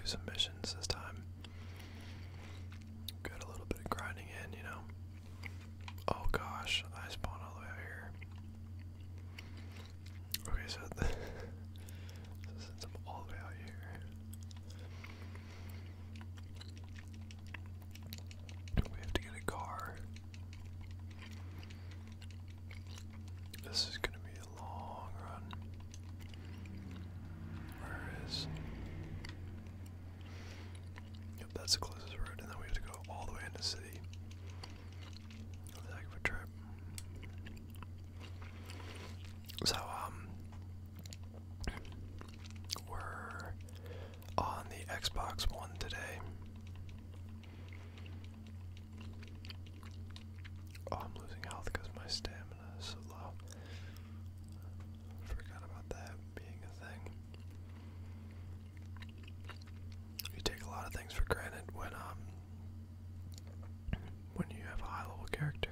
some missions this time. Got a little bit of grinding in, you know. Oh gosh, I spawned all the way out here. Okay, so since I'm all the way out here, we have to get a car. This is gonna be a long run. Where is? Yep, that's the closest road, and then we have to go all the way into the city. That was a heck of a trip. So, we're on the Xbox One today. Oh, I'm losing health because my stamina is so low. Forgot about that being a thing. You take a lot of things for granted when you have a high level character.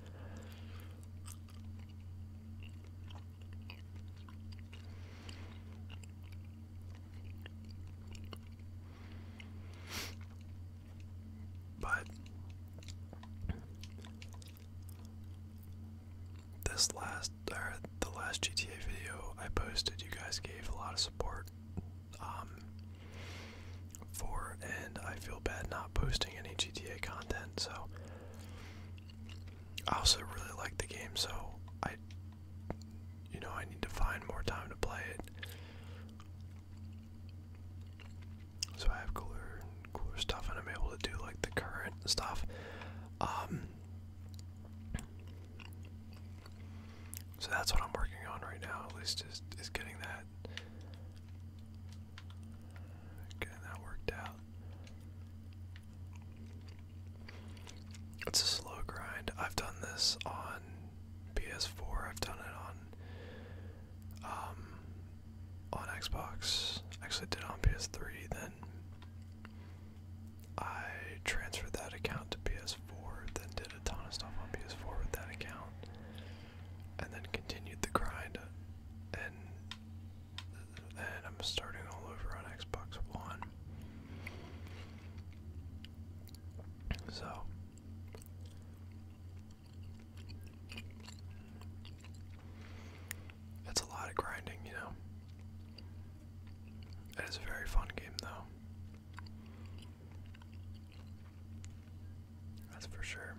But the last GTA video I posted, you guys gave a lot of support for, and I feel bad not posting any GTA content. So I also really like the game, so I need to find more time to play it. So I have cooler stuff, and I'm able to do like the current stuff. So that's what I'm working on right now, at least is getting that worked out. It's a slow grind. I've done this on PS4, I've done it on Xbox. Actually did it on PS3, then I transferred that account to PS4, then did a ton of stuff on PS4 with that account, and then continued the grind, and I'm starting all over on Xbox One. So it's a lot of grinding, you know. It is a very fun game, though. That's for sure.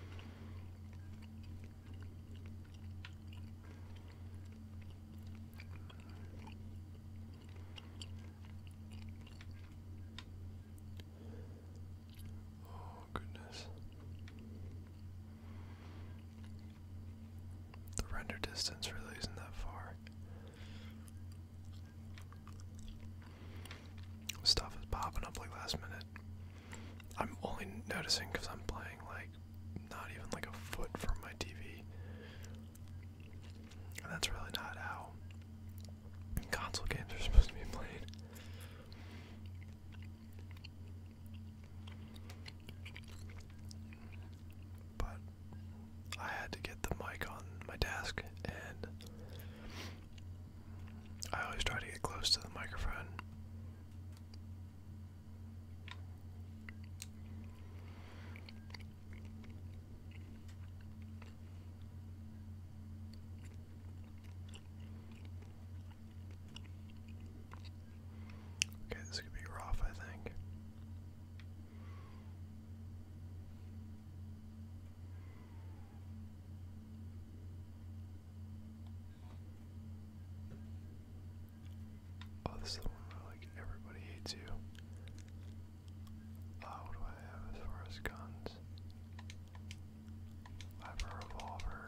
Oh, goodness. The render distance really isn't that far. Stuff is popping up like last minute. I'm only noticing because I'm playing like not even like a foot from my TV. And that's really not how console games are supposed to be played. But I had to get the mic on my desk, and I always try to get close to the microphone. Okay, this could be rough, I think. Oh, this is the one where like everybody hates you. What do I have as far as guns? I have a revolver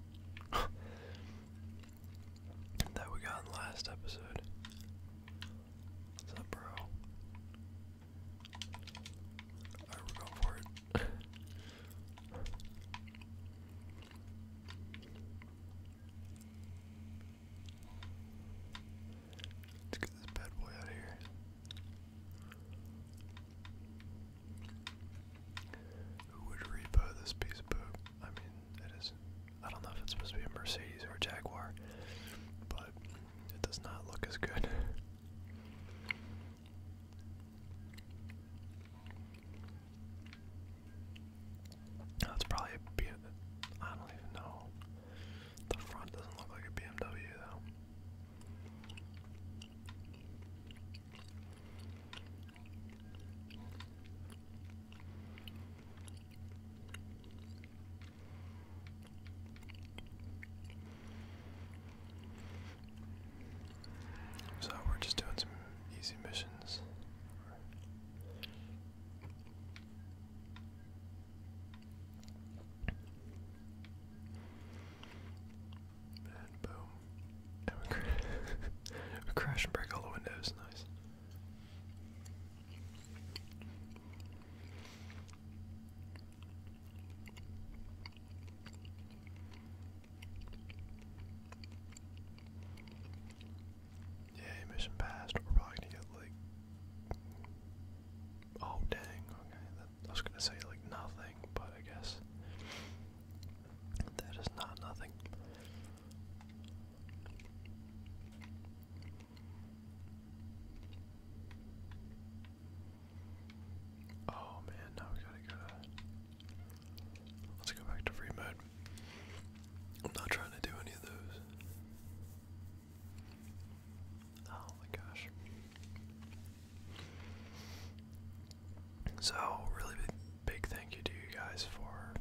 that we got in the last episode. What's up, bro? Alright, we're going for it. Let's get this bad boy out of here. Who would repo this piece of poop? I mean, it is. I don't know if it's supposed to be a Mercedes or a Jaguar, but it does not look as So, really big thank you to you guys for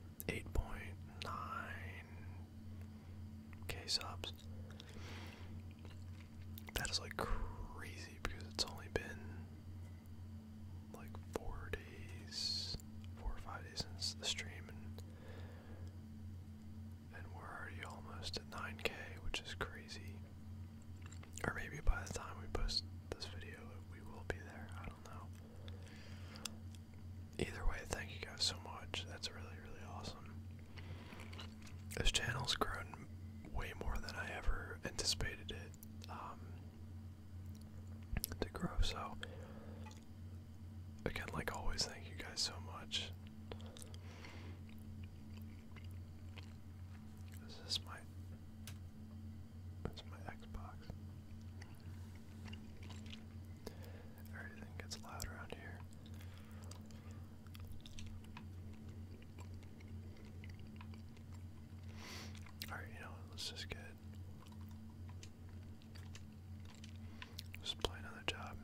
8.9k subs. That is like crazy because it's only been like 4 days, 4 or 5 days since the stream, and we're already almost at 9k, which is crazy. Or maybe by the time we post this video, we will be there. I don't know. Either way, thank you guys so much. That's really, really awesome. This channel's grown way more than I ever anticipated it to grow. So, again, like always, thank you guys so much. This is my Xbox. Everything gets loud around here. Alright, you know what, let's just play another job.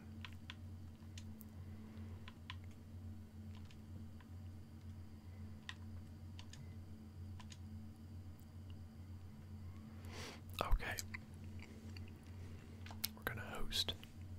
Okay. We're gonna host.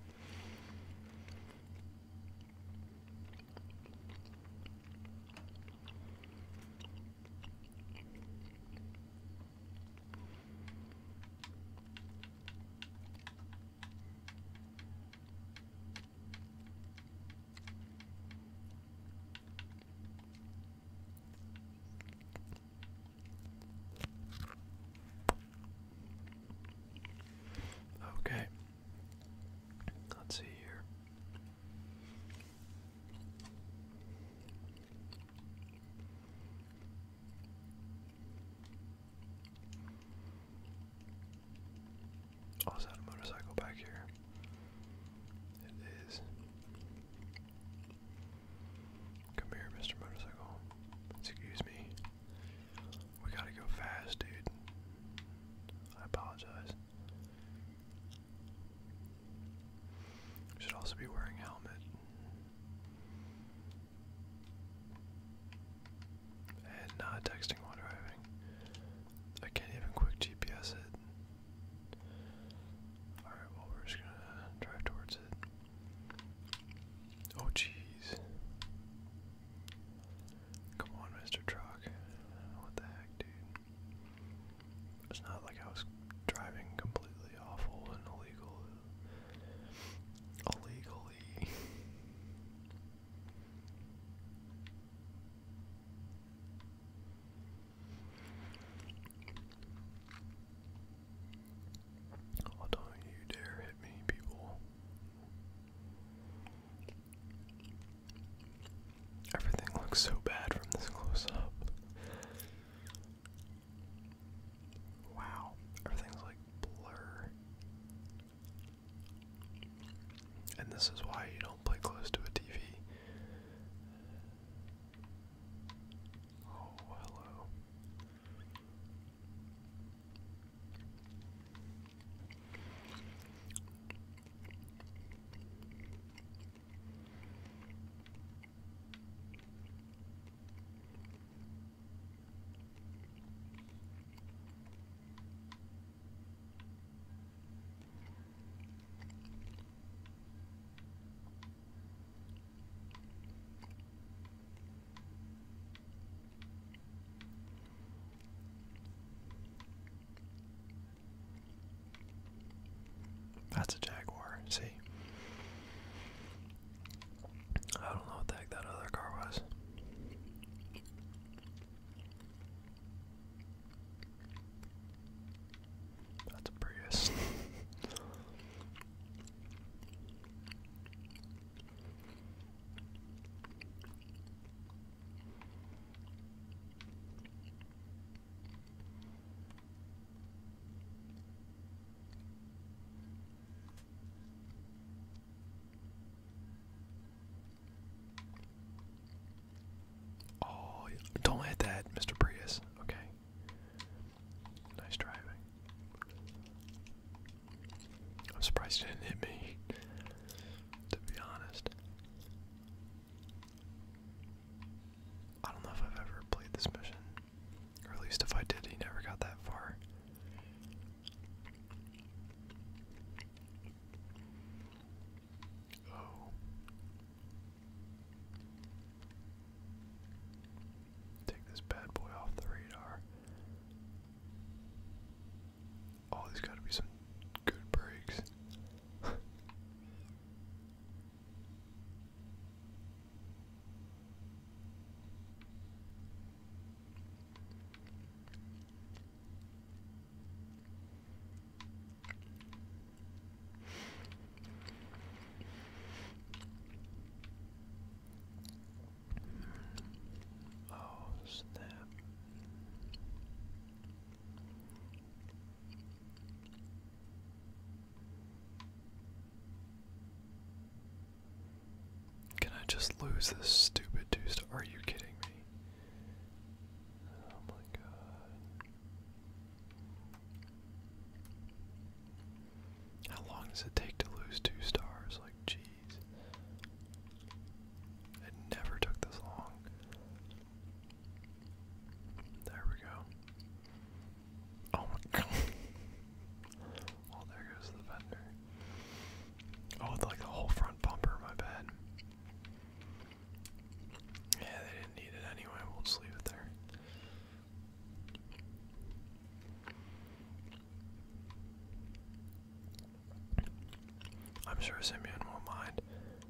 Okay. Let's see here. Oh, is that a motorcycle back here? It is. Come here, Mr. Motorcycle. Excuse me. We gotta go fast, dude. I apologize. Should also be wearing a helmet. And not texting while driving. I can't even quick GPS it. Alright, well, we're just gonna drive towards it. Oh, jeez. Come on, Mr. Truck. What the heck, dude? It's not like I was driving completely awful and illegal. Illegally. Oh, don't you dare hit me, people. Everything looks so bad from this close up. Wow, everything's like blur. And this is why you don't play close to a TV. Oh, hello. That's a Jaguar, see? I don't know what the heck that other car was. That's a Prius. Oh, don't hit that, Mr. Prius. Okay. Nice driving. I'm surprised you didn't hit me, to be honest. just lose this stupid 2-star? Are you kidding me? Oh my god. How long does it take to lose 2 stars? Like, jeez. It never took this long. There we go. Oh my god. Oh, there goes the vendor. Oh, like the whole front bumper, my bad. Yeah, they didn't need it anyway. We'll just leave it there. I'm sure Simeon won't mind.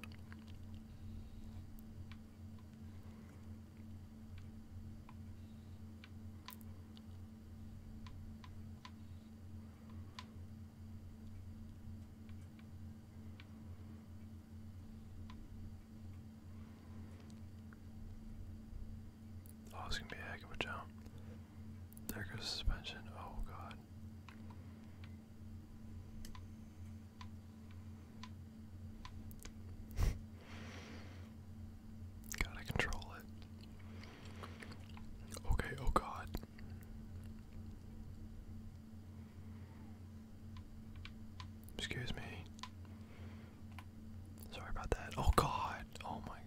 Oh, it's gonna be a heck of a jump. There goes suspension. Oh god. Gotta control it. Okay, oh god. Excuse me. Sorry about that. Oh god. Oh my.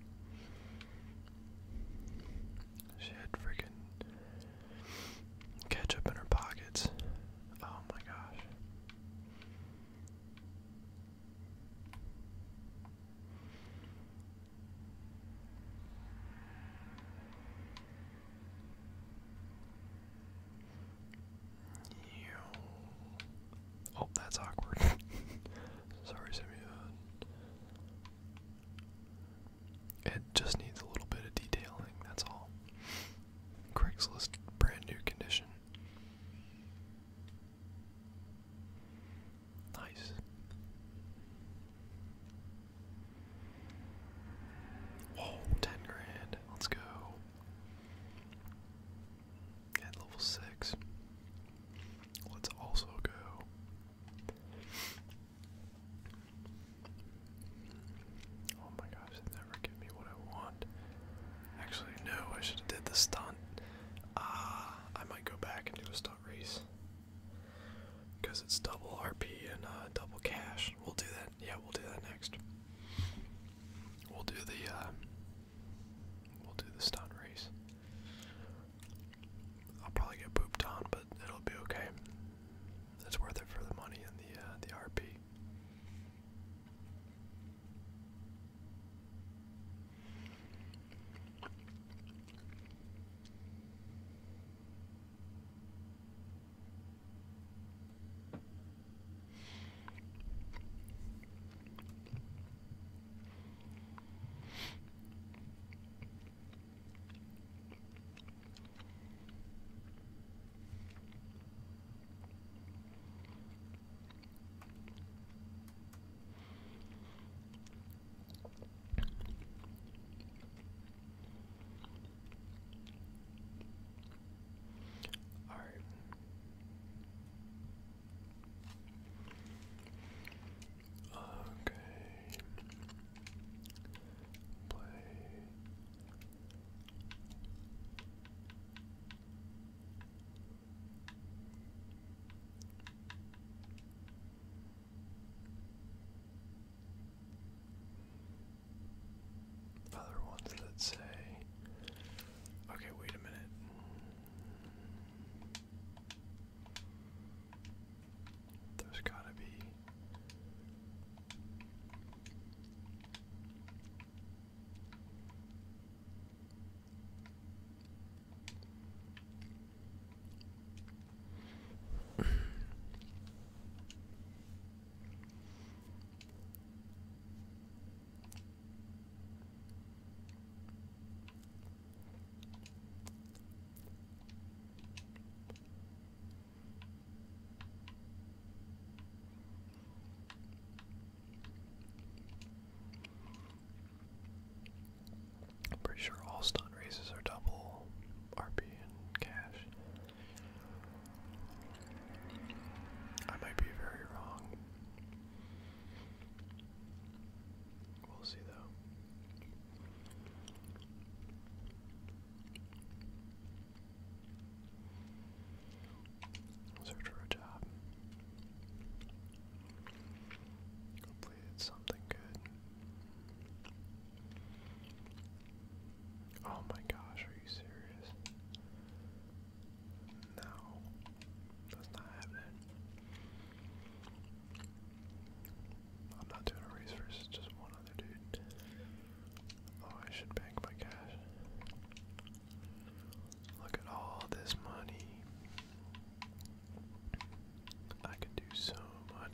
She had freaking ketchup in her pockets. Oh my gosh. Oh, that's awkward. Sorry, Simeon. It just needs a little bit of detailing, that's all. Craigslist, brand new condition. Nice. Whoa, 10 grand. Let's go. At level 6. Let's also go. Oh my gosh, they never give me what I want. Actually, no, I should have did the stunt. I might go back and do a stunt race. Because it's double RP and double cash. We'll do that. Yeah, we'll do that next. We'll do the stunt race. I'll probably get pooped on, but it'll be okay. It's worth it for the money and the RP.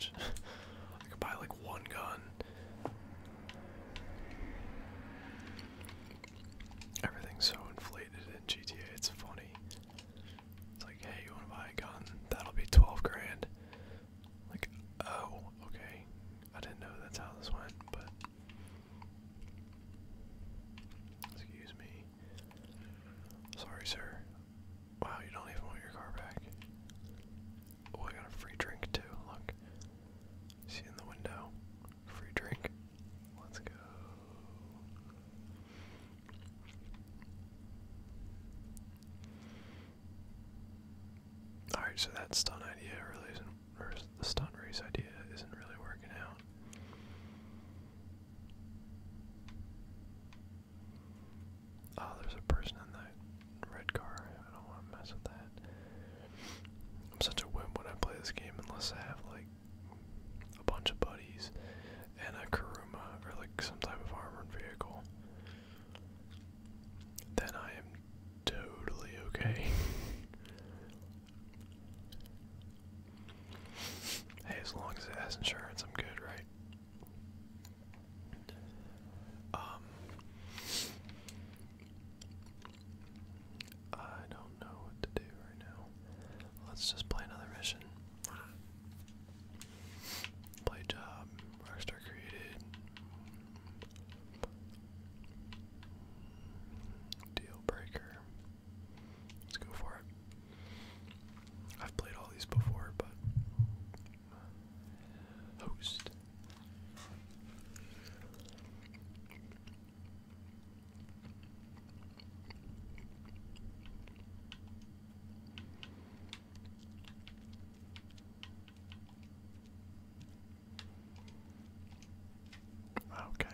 much. I could buy like one gun. Everything's so inflated in GTA, it's funny. It's like, hey, you wanna buy a gun? That'll be 12 grand. Like, oh, okay. I didn't know that's how this went, but excuse me. Sorry, sir. Wow, you don't even want your car back. Oh, I got a free drink too, look. See in the window. Free drink. Let's go. Alright, so that stunt idea really isn't, or the stunt race idea isn't really working out. Oh, there's a person in that red car. I don't want to mess with that. I'm such a wimp when I play this game unless I have like a bunch of buddies and a Kuruma or like some type of armored vehicle. Then I am totally okay. Hey, as long as it has insurance, I'm good, right? I don't know what to do right now. Let's just play another mission. Play job. Rockstar created. Deal breaker. Let's go for it. I've played all these before, but host. Okay.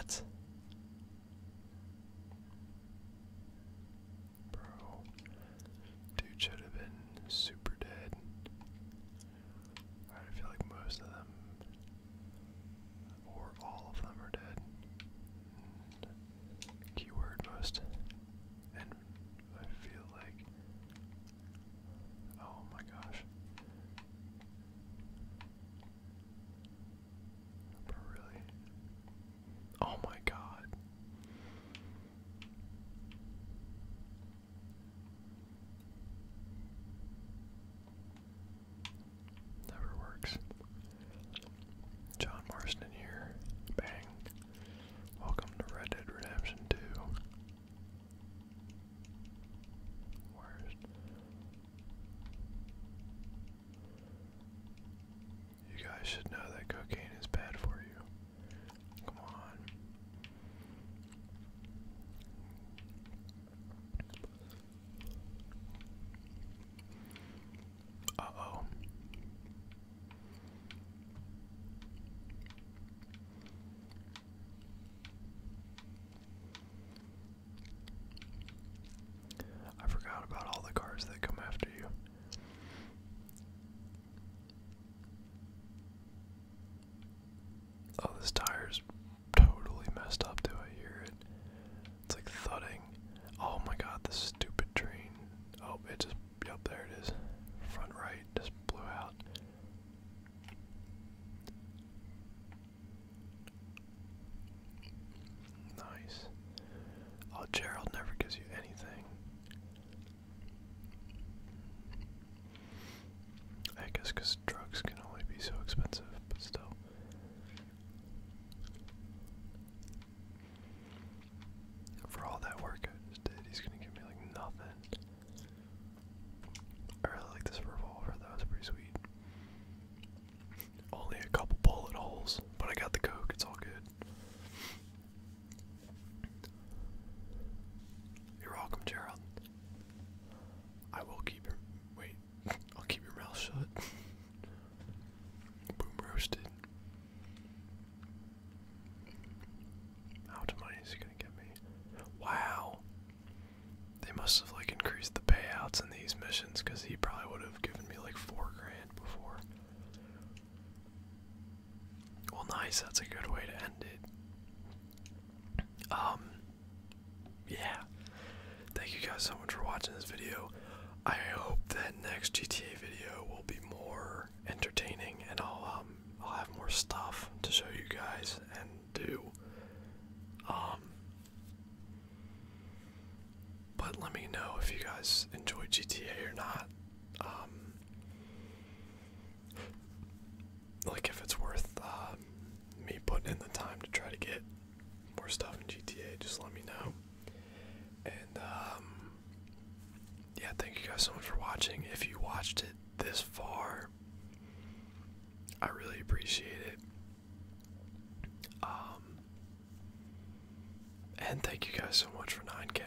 What? Bro. Dude should have been super dead. Alright, I feel like most of them, or all of them, are dead. Keyword most. And I feel like. Oh my gosh. Bro, really? Oh my god. Never works. John Marston here. Bang. Welcome to Red Dead Redemption 2. Where's... You guys should know that cocaine is bad for you. Come on. Uh-oh. I forgot about all the cars that come after you. Oh, this tire's totally messed up. Do I hear it? It's like thudding. Oh my god, this stupid train. Oh, it just, yep, there it is. Front right just blew out. Nice. Oh, Gerald never gives you anything. I guess because drugs can only be so expensive, but still. For all that work I just did, he's gonna give me like nothing. I really like this revolver, that was pretty sweet. Only a couple bullet holes, but I got the coke, it's all good. You're welcome, Gerald. I will keep your, wait, I'll keep your mouth shut. Boom roasted. How much money is he gonna get me? Wow. They must have like increased the payouts in these missions because he probably would have given me like $4 grand before. Well, nice, that's a good way to end it. Yeah. Thank you guys so much for watching this video. I hope that next GTA video will be more entertaining and I'll have more stuff to show you guys and do. But let me know if you guys enjoy GTA or not. Like if it's worth me putting in the time to try to get more stuff in GTA, just let me know. And yeah, thank you guys so much for watching. If you watched it this far, I really appreciate it. And thank you guys so much for 9K.